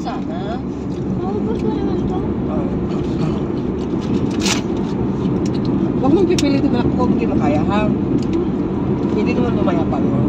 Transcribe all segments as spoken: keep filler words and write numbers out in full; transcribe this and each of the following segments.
sana. Maubos ko naman to. Oh. Huwag mong pipilitin na kung hindi mo kaya, ha? Hindi naman lumaya pa yun.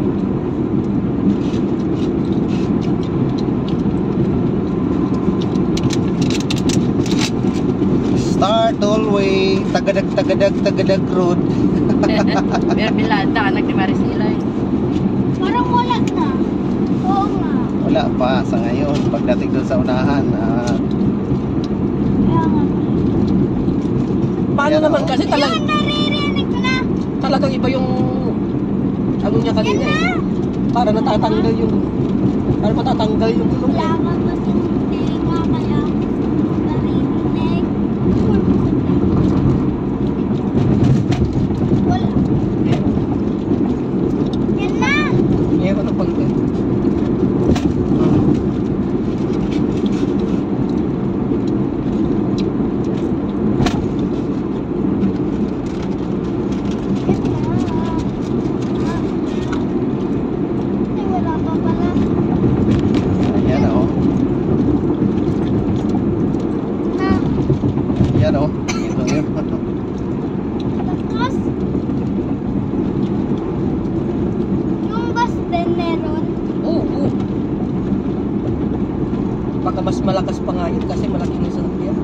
Start all way, tagadag, tagadag, tagadag road. Pero bilada, anak ni Marisila eh. Parang wala na. Oo nga. Wala pa sa ngayon. Pagdating doon sa unahan, ah, Kaya nga. Paano Ayan, naman oh. kasi talag, Ayun, naririnig ko na. talagang iba yung ano niya kanina Yan eh. Para natatanggal yung para matatanggal yung gulong eh. Wala ka ba yung tenga kaya naririnig? Wala. Yan na. Meron na pag Ay, wala pa pala. yan o. Na. Yan o. Ito yun. Tapos, yung bus din meron. oo, oo. Baka mas malakas pa nga yun kasi malaking yung sasakyan.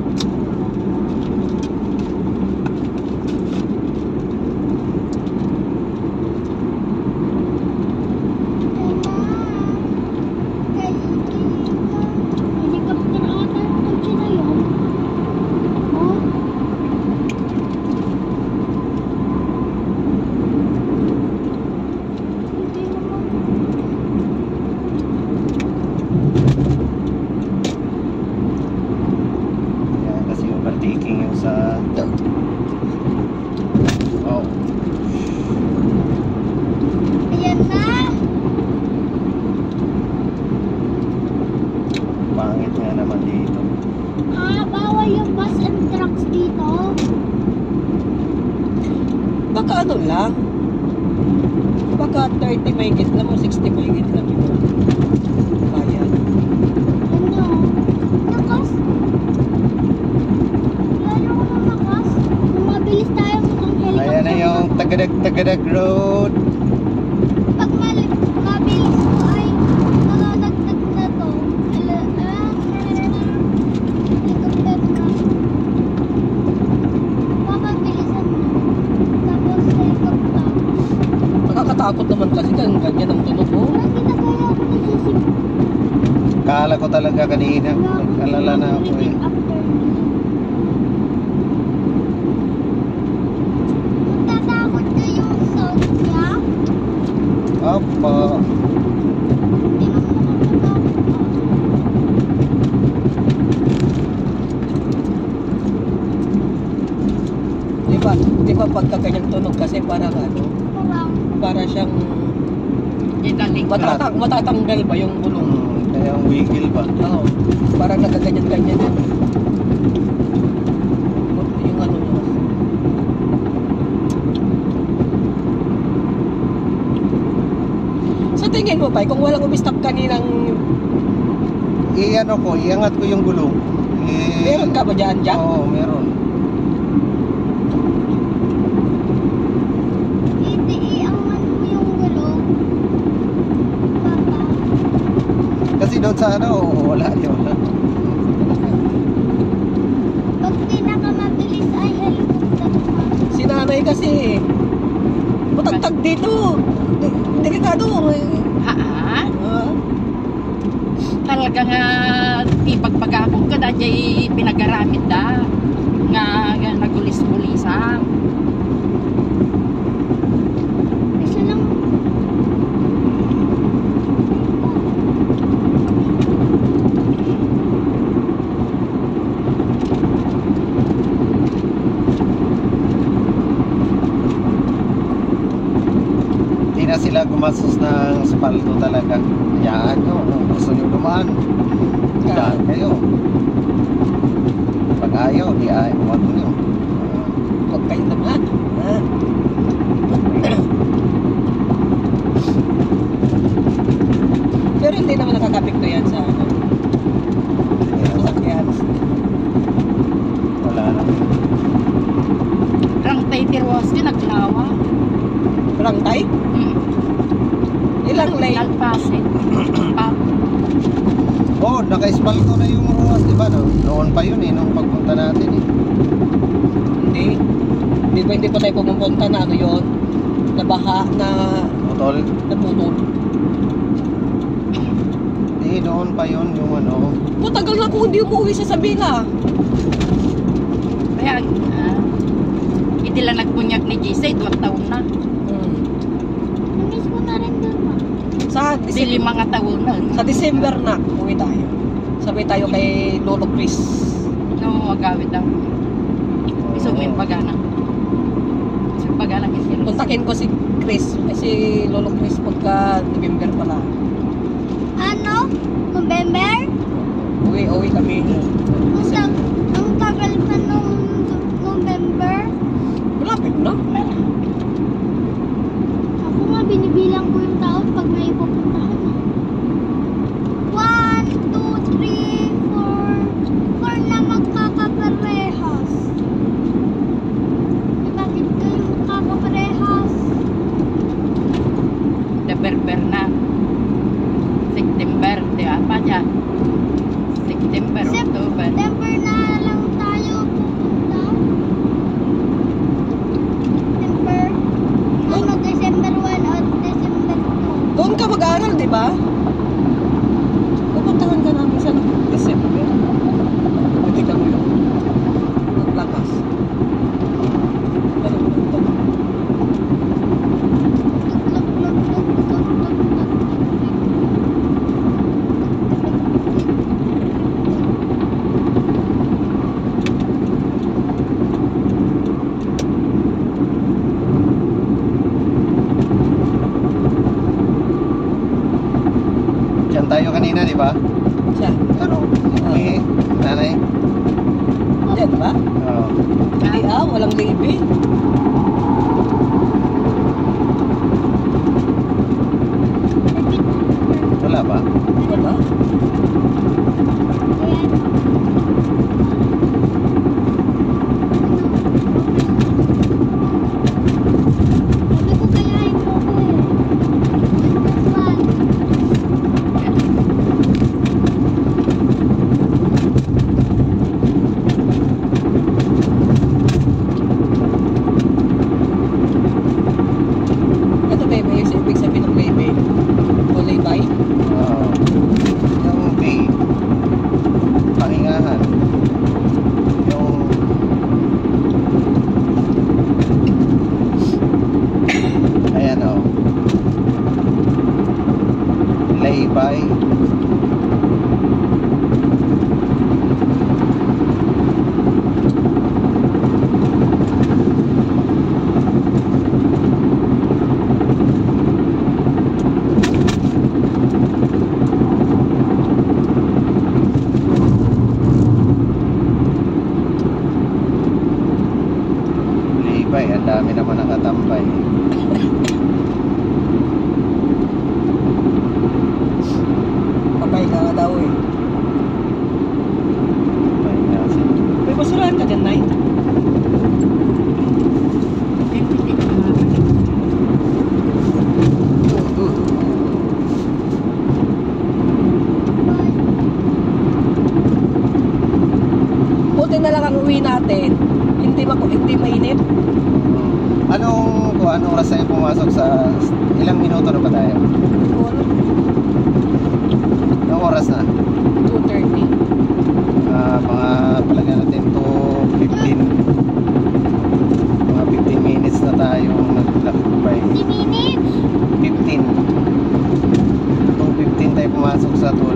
Helicopter ata yung kotse na yun. Oh. Hindi naman. Yan, kasi overtaking yung sa... Oh. Ayan na. Pangit nga naman dito. Ah, bawal yung bus and trucks dito. Baka ano lang. Baka thirty mahigit lang o sixty mahigit lang yun. Bayan. Ano? Nakas? Lalo ko na nakas. Kung mabilis tayo mukhang helicopter. Ayan na yung tagadag, tagadag road. Pag mali, mabilis ko ay nakadagdag na to. Ala, ah, helicopter na. Mamabilisan mo. Tapos helicopter. Nakakatakot naman kasi kung ganyan ang tunog mo. Parang ginagaya ako nagsisip. Kala ko talaga kanina. Nag-alala na ako eh. Natatakot ka yung sound niya? Opo. Hindi naman nakakatakot ka. Di ba? Di ba pagka ganyang tunog kasi parang ano, Parang, para siyang Italing ka. matatang, matatanggal ba yung gulong? Hmm, kaya ang wiggle ba? Oo. Parang nagaganyan-ganyan yan. Yung ano niya. Sa tingin mo pa, kung walang umistop kaninang I-ano ko, iangat ko yung gulong. I- meron ka ba dyan dyan? Oo, meron. iti-iangan mo yung gulong. Papa. Kasi doon sa ano, wala yun. Pag pinakamabilis ay helicopter pa. Si nanay kasi matagtag dito. De- Delikado. Ha? Ah, Talaga nga ipagpagapong ka dahil jay pinagaramit da. Nga, nga nagulis-ulisan. Isa lang. Hindi na sila gumastos ng spalto talaga. Hayaan nyo, kung gusto nyo dumaan. Daan kayo. Pag ayaw, di ayaw. Huwag nyo. huwag kayo naman. Ah. Pero hindi naman nakakapikto yan sa ano. Oo, naka-espalto na yung ruas, di ba? No? Noon pa yun eh, nung pagpunta natin eh. Hindi. Hindi pa, hindi pa tayo pumupunta na ano yun. Nabaha na Putol. naputol. Hindi, noon pa yun yung ano. Matagal na kung hindi umuwi sa Sabina. Kaya, ah, hindi lang nagpunyag ni Gisay, tuwang taon na. Hmm. Namiss ko na rin doon pa. Sa, Dili December, mga taon na. sa December na, uwi tayo. Sabay tayo kay Lolo Chris. No, agawit daw. Isumin pagana. Sa pagana kasi. Kontakin ko si Chris. Ay, si Lolo Chris pagka November pala. Ano? November? Uwi, uwi kami. Ang, tag ang tagal pa nung November. Malapit na. Ako nga, binibilang ko yung taon pag may pupuntahan na. One, two, three, four. Four na magkakaparehas. Eh, bakit kayo magkakaparehas? November na. September, di apa dyan? September, October. September na lang tayo pupunta. September. Ano, December one at December two. Doon ka mag-aaral, di ba? Pupuntahan ka namin sa December. Pwede ka mo yun. Naglakas. Ano, ito. Diyan tayo kanina, di ba? Siya. Ano? May nanay. Yan ba? Oo. Hindi ah, walang baby. Wala ba? Wala. Sabi ko kaya ay mo ko eh. One plus one. Ito baby, yung ibig sabihin ng baby. Kulay bay. Oo. Yung B, pahingahan. Yung ayan o. Laybay. Laybay, ang dami naman nakatambay. Papay ka nga daw eh. Pahingasin. May basurahan ka dyan, Nay? Buti na lang ang uwi natin. Hindi ma hindi mainit. Anong, kung anong oras tayo pumasok sa, ilang minuto na ba tayo? Anong oras na? two thirty. Ah, mga palagyan natin to fifteen. Mga fifteen minutes na tayong naglakbay. fifty minutes. fifteen. two fifteen tayo pumasok sa toll.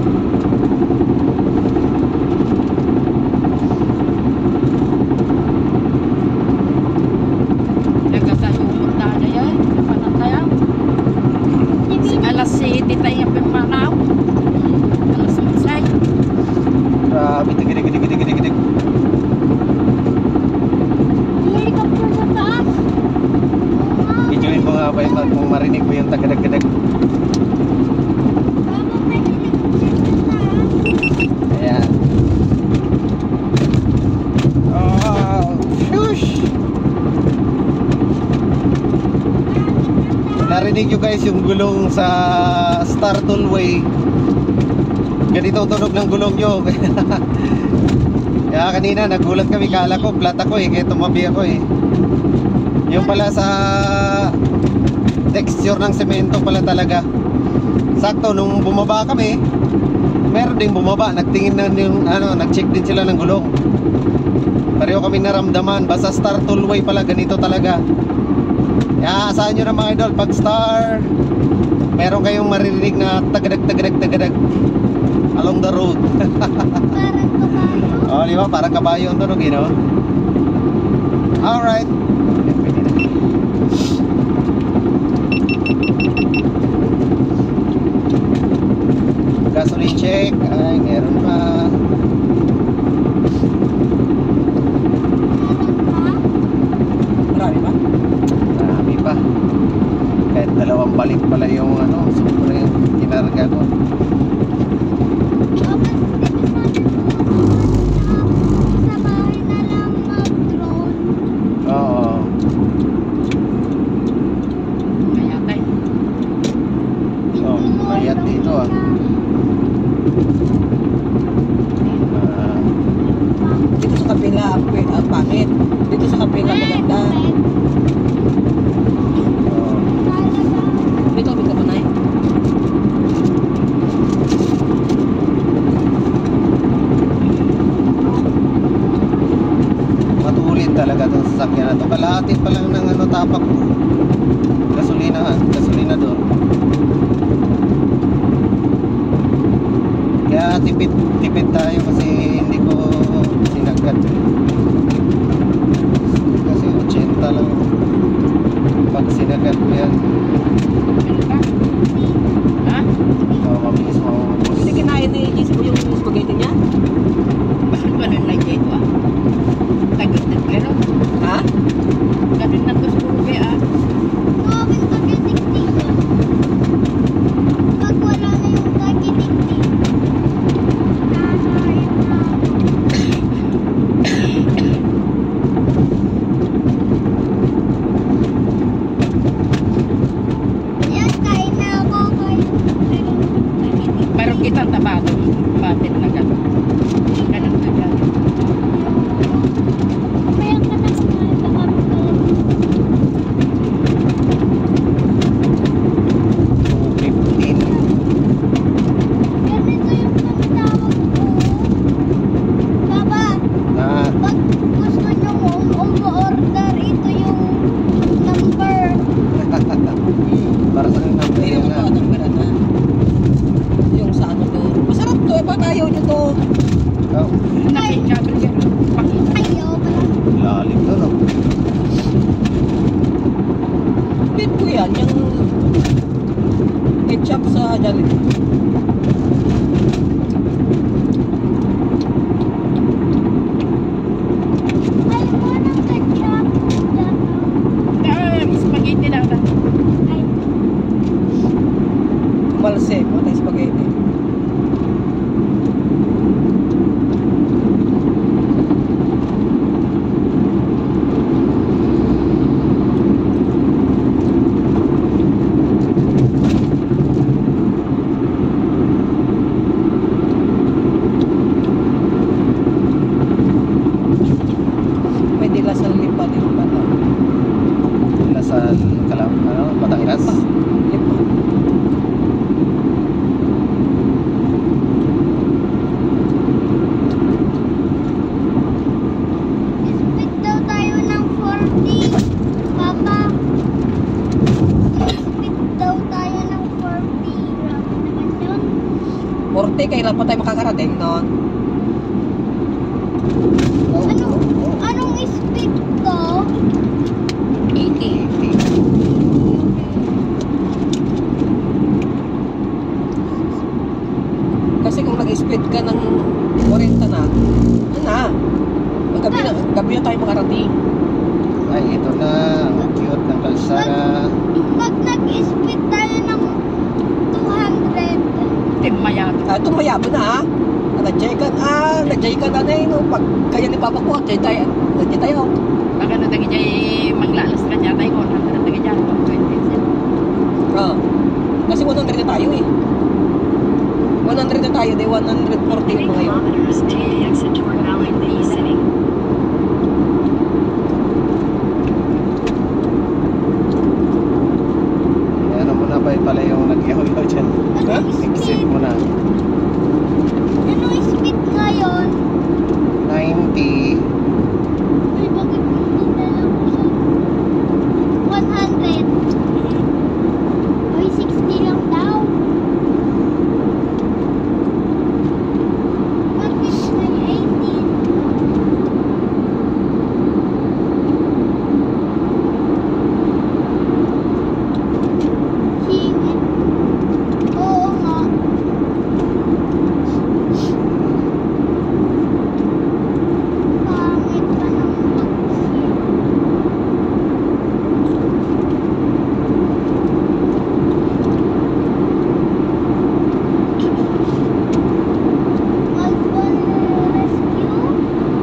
Nagkakayumot na na yan. Panataya. Si alas siyete tayo pimanaw. Alas unsay. Grabe, tigidig, tigidig, tigidig, tigidig. May helicopter sa taas. Oo nga. Videoin mo nga ba yung kung marinig mo yung tagadag-gadag. Baka may helicopter sa taas. Ayan. Oh, shush! Narinig nyo guys yung gulong sa Star Tollway. ganito ang tunog ng gulong nyo. Kaya kanina nagulat kami, kala ko flat ako eh, kaya tumabi ako eh. Yung pala sa texture ng semento pala talaga. Sakto nung bumaba kami, meron ding bumaba, nagtingin na yung ano, nag-check din sila ng gulong. Pareho kami naramdaman, basta star tollway pala ganito talaga. Kaya asahan nyo na mga idol, pag star, meron kayong maririnig na tagadag tagadag tagadag along the road. Parang tumayo. Oh, di ba? Parang kabayo ang tunog, you know? Alright. Gasoline check. Ay, meron pa. Marami ba? Marami pa. Kahit dalawang balik pala yung ano, super yung kinarga ko. Sa bahay na lang mag-drone. Oo. Kaya tayo. So, mayat dito ah. Ah, Dito sa kabila, ang pi- ang pangit. Dito sa kabila, maganda. oo. Dito, dito ba na eh? Matulid talaga itong sasakyan na ito. Kalahati pa lang ng ano, tapak ko. Gasolina, gasolina doon. Kaya tipid, tipid tayo kasi hindi ko sinagad. Kasi eighty lang. Pag sinagad ko yan, Ano ba? Ha? oh, mabilis maubos. Hindi kinain ni J C mo yung spaghetti niya? Bakit ganun lang dito ah? Tagit na pero. Ha? Ganun na to sa ube ah. Gawin tagitik-tik yun. Pag wala na yung tagitik-tik. Nasayang na. Yan, kain na ako. Kain. Pero kita tabado. Batit na gano'n. Ganun na gano'n. Kaya ka na kumain sa kami. two fifteen. Ganito yung tinatawag ko. Baba, Na, pag gusto nyo um-order, ito yung number. para sa ng number Hindi yun mo na. ito, number na. Yung sa ano to. Masarap to, eh, ba't ayaw nyo to? Oh, Nakikabal yan. Pakita. Ayaw pala. lalim to, no? Bit ko yan, yung ketchup sa Jollibee. Ay, walang ketchup. Ah, spaghetti lang. Ay, Malse, mga spaghetti. May dila sa lipa din pala. Lasal, kalam, ano, Batangas. Lipa. speed daw tayo ng forty. Papa. Speed daw tayo ng forty. Grabe naman yun. forty, kailan pa tayo makakarating nun? Ano, anong speed to? eighty. Kasi kung nag-speed ka ng forty na, ano na? Gabi na, gabi na tayo makarating. Ay, ito na. Ang cute ng kalsada. Pag nag-speed tayo ng two hundred. Timaya. Ah, itong mayabo na ha. Ah, nag-jay ka, ah, nag-jay ka na na yun. oh. Pag kaya ni Papa ko, jay tayo. Nag-jay tayo. Baka na tagi jay maglalas ka dyan tayo. Kung ano na tagi dyan. Ah. Kasi one hundred na tayo eh. one hundred na tayo, di one forty yung mga yun. kilometers, take the exit toward Valley Lee City. Ano mo na ba pala yung nag-yaw-yaw dyan? Anong Exit speed? mo na. Anong speed ngayon? ninety. Ay, bakit hindi na lang ako sa one hundred? Ay, sixty lang daw. Bakit may eighteen? Singit. Oo nga. Pangit pa ng pag-sing. Mag-one rescue?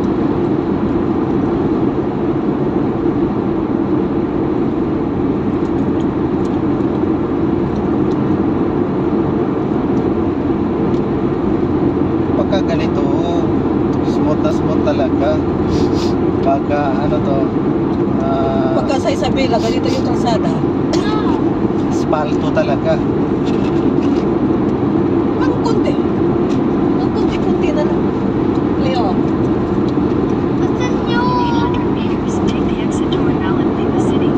Pagka ganito, smooth na smooth talaga. Pagka ano to, ah, Pagka sa Isabela, ganito yung kalsada. No. spalto talaga. Ang konti. Ang konti-konti na lang. Leo. Asan yun? eight hundred meters, take the exit toward Valley Lee City.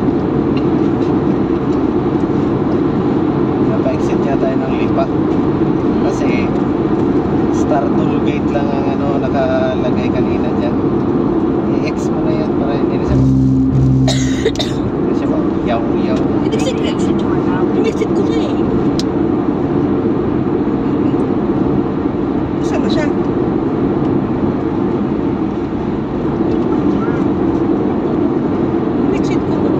Napa-exit niya tayo ng lipa. Kasi star toll gate lang ang ano nakalagay kanina dyan. I-X mo na yan para hindi na siya hindi siya mag-yaw-yaw. Take Inexit the exit toward Valley. Inexit ko na eh. Kasama siya. Inexit ko na.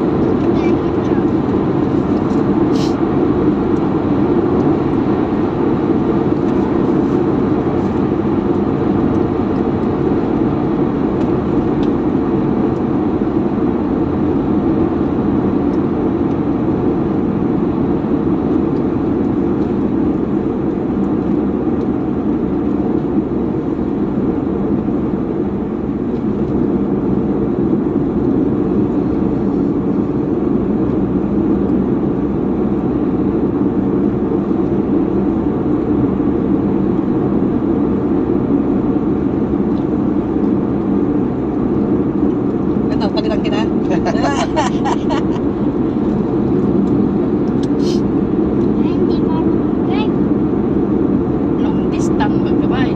Ito, pagkatang kita. Ay, hindi marunong drive. Long distance magkabay.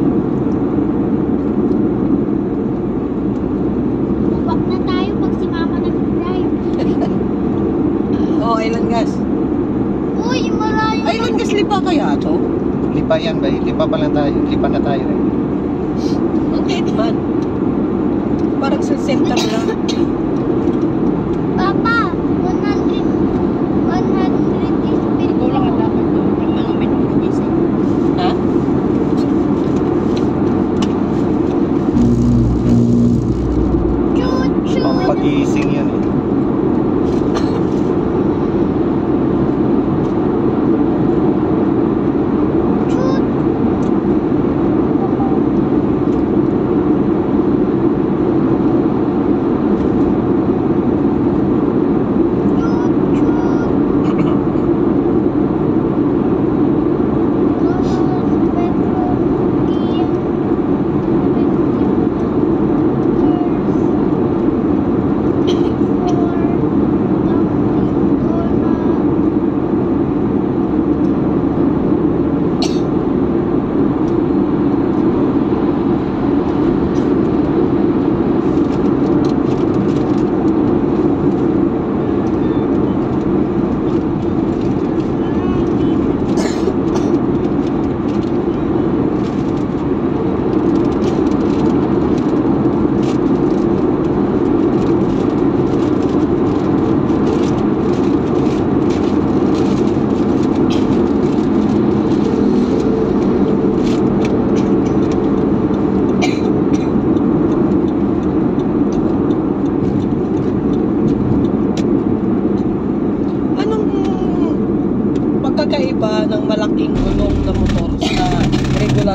Bubak na tayo pag si mama nag-drive. Oh, island gas. Uy, malayo. Island gas lipa kaya to? Lipa yan ba? Lipa pa lang tayo. Lipa na tayo rin. Hindi naman. Parang sa center lang. Papa, one hundred. one hundred is speed. Ikaw lang ang dapat doon ng mga minugising. Ha? Choo-choo. Pampagising yan eh. Choo.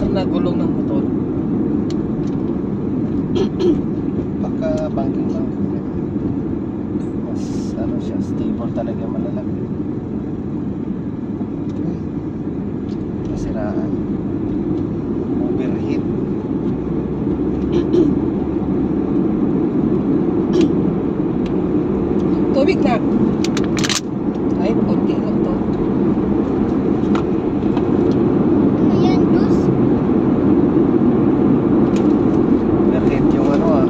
na gulong ng motor. Baka bangking lang. Mas ano siya, stable talaga, malalaki. Nasiraan. Overheat. Tubig na. Ay, konti lang to. Ano yan, Diyos? Overheat yung ano ah.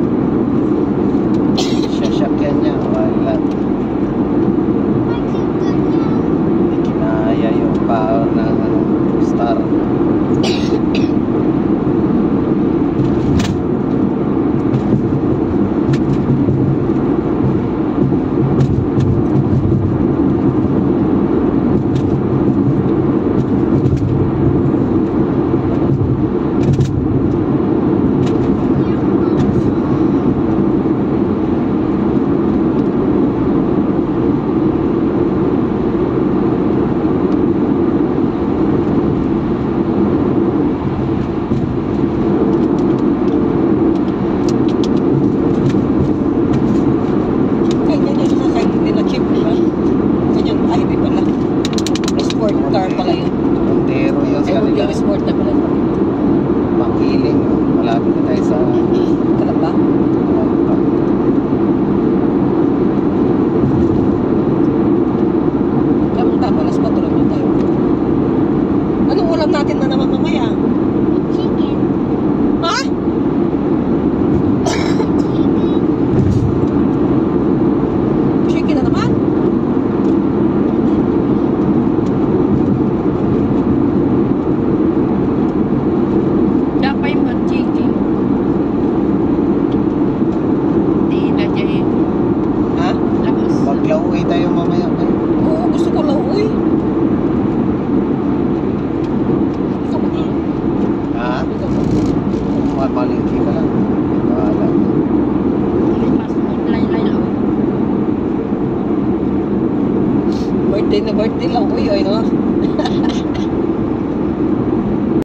Sasakyan niya. Wala. Bakit ganyan? Hindi kinaya yung power ng ano, star. Ganyan yung sasakyan nila cheap, di ba? Ganyan, ay, di pala. Sport car pala yun. Montero yun Ay, sa hindi kanila. sport na pala. Makiling. Malapit na tayo sa Kalaba. Tamang tama, alas patro na tayo. Anong ulam natin na naman mamaya? Chicken. Ha? Chicken na naman? Dapat yung mag-chicken. Di na dyan. Ha? Labos. Maglauwi tayo mamaya. Oo, gusto ko lang, uy. Ikaw maglaro. Ha? Ikaw maglaro. Mamalingki ka lang. Bahala. Mas mulay-lay lang. Birthday na birthday lang, uy, ay no?